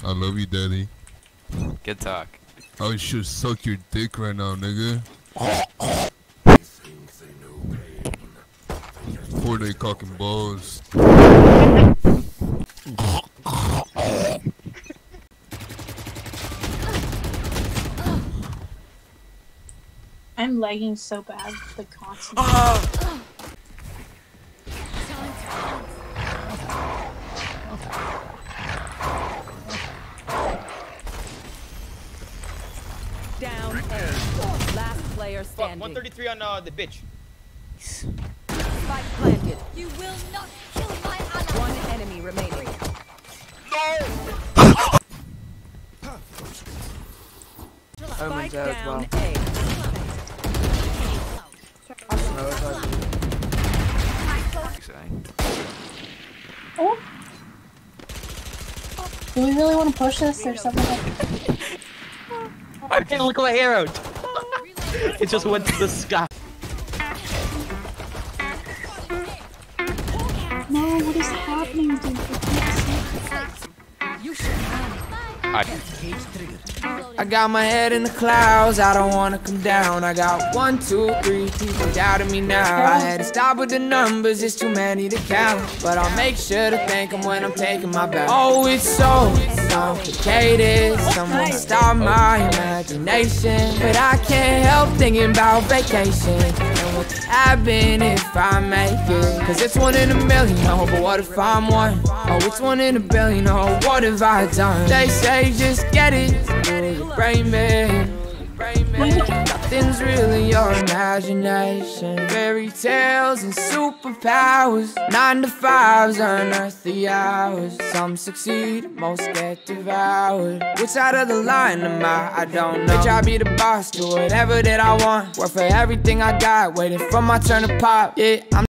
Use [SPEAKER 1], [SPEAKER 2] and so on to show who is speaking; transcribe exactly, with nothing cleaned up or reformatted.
[SPEAKER 1] I love you, daddy.
[SPEAKER 2] Good talk.
[SPEAKER 1] I should suck your dick right now, nigga. Before they cocking balls.
[SPEAKER 3] I'm lagging so bad, like constantly.
[SPEAKER 2] Oh!
[SPEAKER 4] Down A. Last player standing.
[SPEAKER 5] Fuck, one thirty-three on uh, the bitch.
[SPEAKER 4] Spike planted.
[SPEAKER 6] You will not kill my ally.
[SPEAKER 4] One enemy remaining. Spike down A.
[SPEAKER 3] Oh. Do we really want to push this? There's something like...
[SPEAKER 7] I didn't look at my arrow. It just went to the sky.
[SPEAKER 3] No, what is happening, dude?
[SPEAKER 6] You should run.
[SPEAKER 2] I
[SPEAKER 8] I got my head in the clouds, I don't wanna come down. I got one, two, three people doubting me now. I had to stop with the numbers, it's too many to count. But I'll make sure to thank them when I'm taking my bow. Oh, it's so complicated. Someone stop my imagination. But I can't help thinking about vacation and what could happen if I make it. Cause it's one in a million, oh, but what if I'm one? Oh, it's one in a billion, oh, what have I done? They say just get it, brain me. Nothing's really your imagination. Fairy tales and superpowers. Nine to fives, unearthly hours. Some succeed, most get devoured. Which side of the line am I? I don't know. Bitch, I be the boss, do whatever that I want. Work for everything I got, waiting for my turn to pop. Yeah, I'm